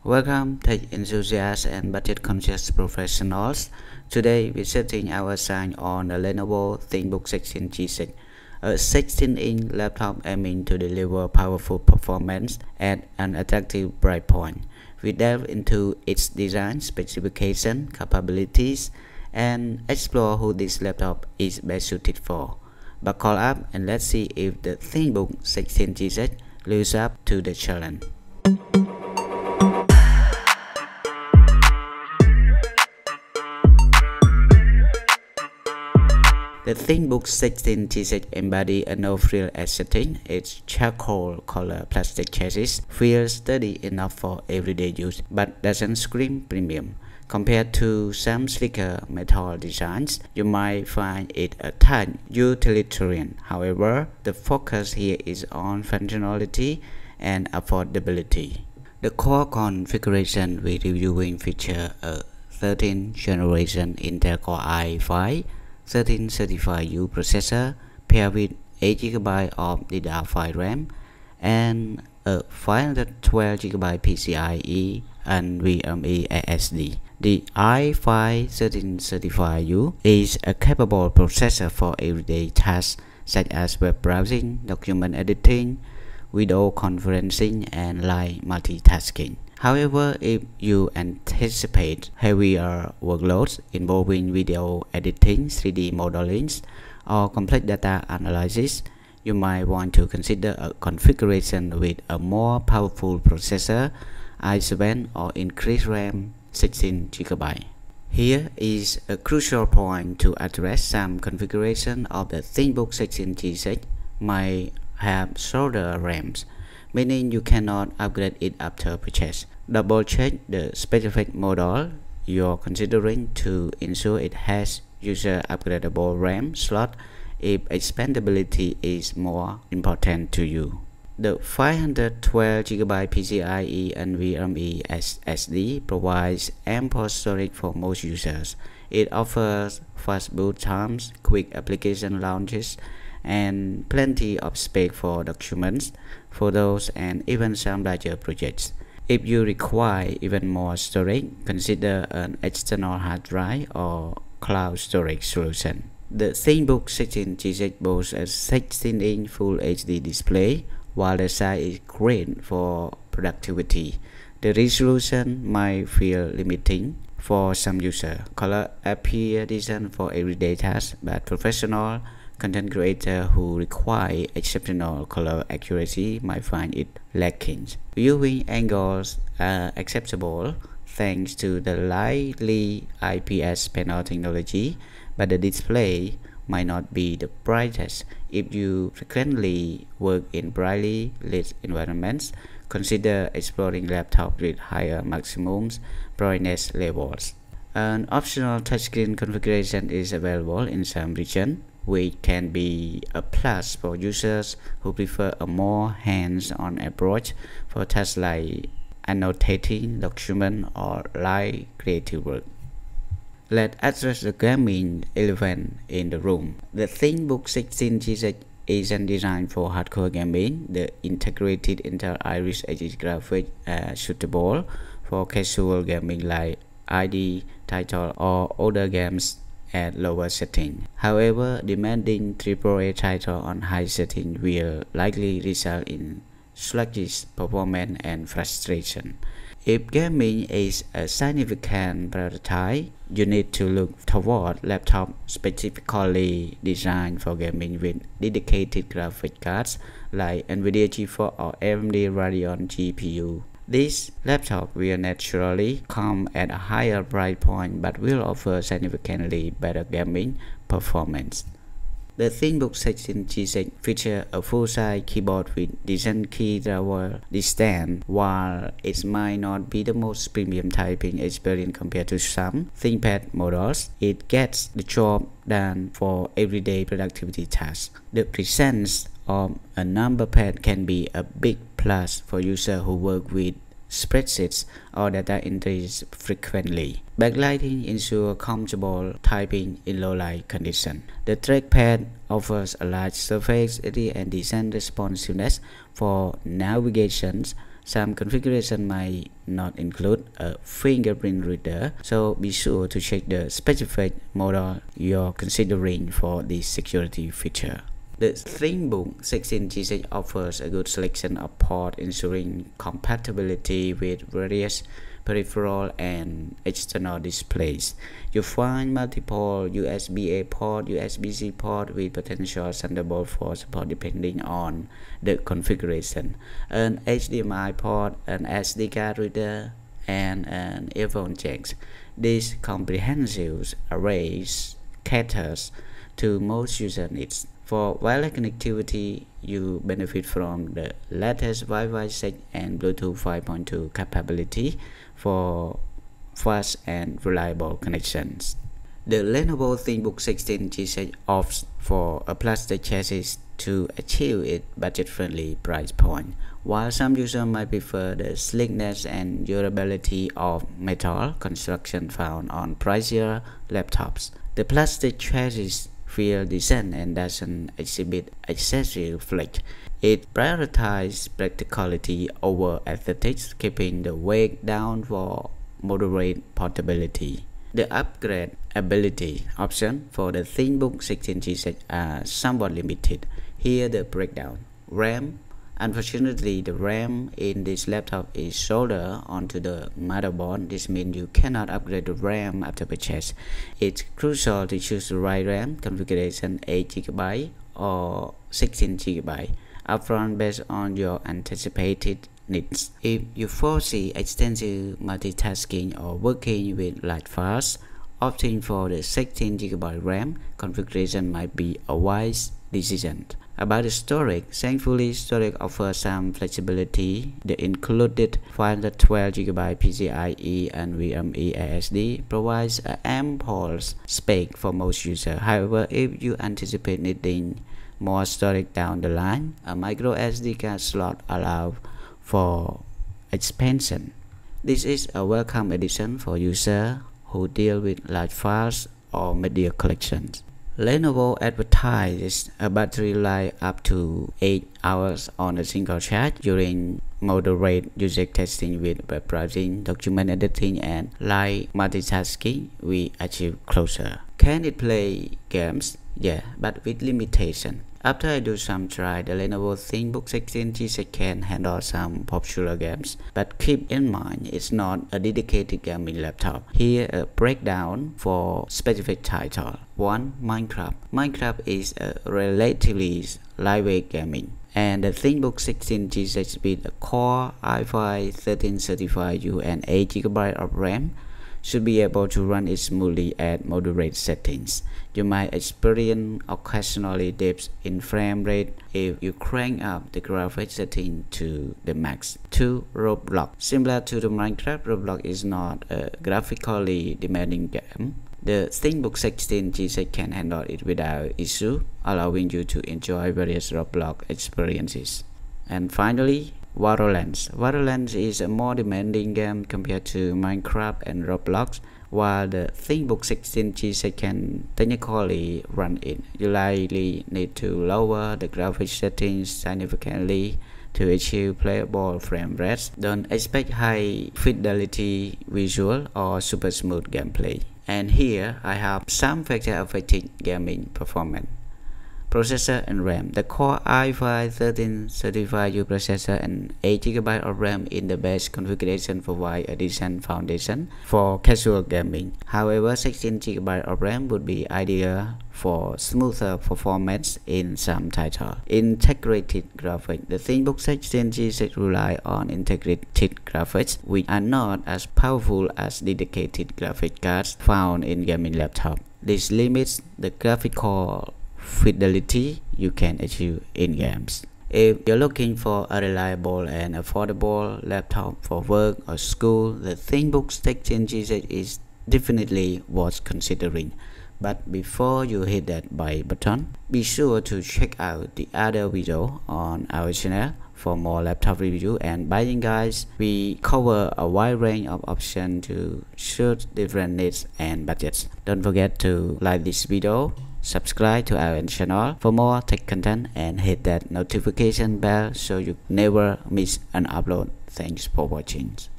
Welcome, tech enthusiasts and budget-conscious professionals. Today, we're setting our sights on the Lenovo Thinkbook 16G6, a 16-inch laptop aiming to deliver powerful performance at an attractive price point. We delve into its design, specification, capabilities, and explore who this laptop is best suited for. Buckle up and let's see if the Thinkbook 16G6 lives up to the challenge. The Thinkbook 16G6 embodies a no-frill aesthetic. Its charcoal color plastic chassis feels sturdy enough for everyday use, but doesn't scream premium. Compared to some sleeker metal designs, you might find it a tad utilitarian. However, the focus here is on functionality and affordability. The core configuration we're reviewing features a 13th generation Intel Core i5 1335U processor paired with 8GB of DDR5 RAM and a 512GB PCIe and NVMe SSD. The i5 1335U is a capable processor for everyday tasks such as web browsing, document editing, video conferencing, and live multitasking. However, if you anticipate heavier workloads involving video editing, 3D modeling, or complex data analysis, you might want to consider a configuration with a more powerful processor, i7 or increased RAM 16GB. Here is a crucial point to address. Some configuration of the Thinkbook 16G6 might have soldered RAMs, meaning you cannot upgrade it after purchase. Double check the specific model you're considering to ensure it has user upgradable RAM slot if expandability is more important to you. The 512GB PCIe and NVMe SSD provides ample storage for most users. It offers fast boot times, quick application launches, and plenty of space for documents, photos, and even some larger projects. If you require even more storage, consider an external hard drive or cloud storage solution. The Thinkbook 16G6 boasts a 16-inch Full HD display. While the size is great for productivity, the resolution might feel limiting for some users. Color appear decent for everyday tasks, but professional content creators who require exceptional color accuracy might find it lacking. Viewing angles are acceptable thanks to the lightly IPS panel technology, but the display might not be the brightest. If you frequently work in brightly lit environments, consider exploring laptops with higher maximum brightness levels. An optional touchscreen configuration is available in some regions, which can be a plus for users who prefer a more hands-on approach for tasks like annotating documents or light creative work. Let's address the gaming elephant in the room. The Thinkbook 16G6 isn't designed for hardcore gaming. The integrated Intel Iris Edge graphics are suitable for casual gaming like ID title or older games at lower setting. However, demanding AAA title on high setting will likely result in sluggish performance and frustration. If gaming is a significant priority, you need to look toward laptops specifically designed for gaming with dedicated graphics cards like NVIDIA GeForce or AMD Ryzen GPU. This laptop will naturally come at a higher price point but will offer significantly better gaming performance. The Thinkbook 16G6 features a full-size keyboard with decent key drawer distance. While it might not be the most premium typing experience compared to some ThinkPad models, it gets the job done for everyday productivity tasks. The presence of a number pad can be a big plus for users who work with spreadsheets or data entries frequently. Backlighting ensures comfortable typing in low light conditions. The trackpad offers a large surface area and decent responsiveness for navigation, Some configuration might not include a fingerprint reader, so be sure to check the specific model you're considering for this security feature. The Thinkbook 16G offers a good selection of ports, ensuring compatibility with various peripheral and external displays. You find multiple USB-A port, USB-C port with potential Thunderbolt 4 support depending on the configuration, an HDMI port, an SD card reader, and an earphone jack. This comprehensive array caters to most user needs. For wireless connectivity, you benefit from the latest Wi-Fi 6 and Bluetooth 5.2 capability for fast and reliable connections. The Lenovo Thinkbook 16G opts for a plastic chassis to achieve its budget-friendly price point. While some users might prefer the sleekness and durability of metal construction found on pricier laptops, the plastic chassis feels decent and doesn't exhibit excessive flex. It prioritizes practicality over aesthetics, keeping the weight down for moderate portability. The upgradeability options for the Thinkbook 16G are somewhat limited. Here the breakdown. RAM. Unfortunately, the RAM in this laptop is soldered onto the motherboard. This means you cannot upgrade the RAM after purchase. It's crucial to choose the right RAM configuration, 8GB or 16GB upfront based on your anticipated needs. If you foresee extensive multitasking or working with large files, opting for the 16GB RAM configuration might be a wise decision. About the storage, thankfully storage offers some flexibility. The included 512GB PCIe and NVMe SSD provides ample space for most users. However, if you anticipate needing more storage down the line, a micro SD card slot allows for expansion. This is a welcome addition for users who deal with large files or media collections. Lenovo advertises a battery life up to 8 hours on a single charge during moderate user testing with web browsing, document editing, and light multitasking. We achieve closer. Can it play games? Yeah, but with limitation. After I do some try, the Lenovo Thinkbook 16G can handle some popular games, but keep in mind it's not a dedicated gaming laptop. Here a breakdown for specific title. 1. Minecraft. Minecraft is a relatively lightweight gaming, and the Thinkbook 16G with a Core i5-1335U and 8GB of RAM should be able to run it smoothly at moderate settings. You might experience occasionally dips in frame rate if you crank up the graphics setting to the max. 2. Roblox. Similar to the Minecraft, Roblox is not a graphically demanding game. The Thinkbook 16G can handle it without issue, allowing you to enjoy various Roblox experiences. And finally, Valorant. Valorant is a more demanding game compared to Minecraft and Roblox. While the Thinkbook 16G can technically run it, you likely need to lower the graphics settings significantly to achieve playable frame rates. Don't expect high fidelity visual or super smooth gameplay. And here I have some factors affecting gaming performance. Processor and RAM. The Core i5-1335U processor and 8GB of RAM in the best configuration provide a decent foundation for casual gaming. However, 16GB of RAM would be ideal for smoother performance in some titles. Integrated graphics. The Thinkbook 16G rely on integrated graphics, which are not as powerful as dedicated graphic cards found in gaming laptops. This limits the graphical fidelity you can achieve in games. If you're looking for a reliable and affordable laptop for work or school, the Thinkbook 16G is definitely worth considering. But before you hit that buy button, be sure to check out the other video on our channel for more laptop review and buying guides. We cover a wide range of options to suit different needs and budgets. Don't forget to like this video, subscribe to our channel for more tech content, and hit that notification bell so you never miss an upload. Thanks for watching.